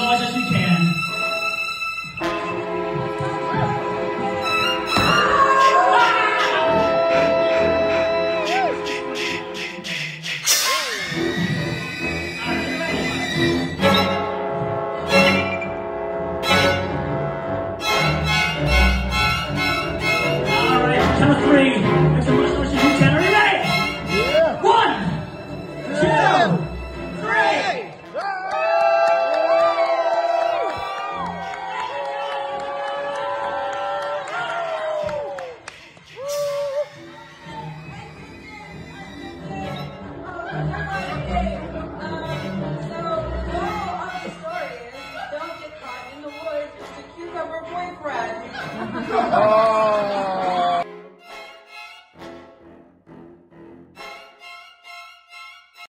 much as we can. Count of three. Make some much noise as you can. Are you ready? Yeah. 1, 2, 3. Woo!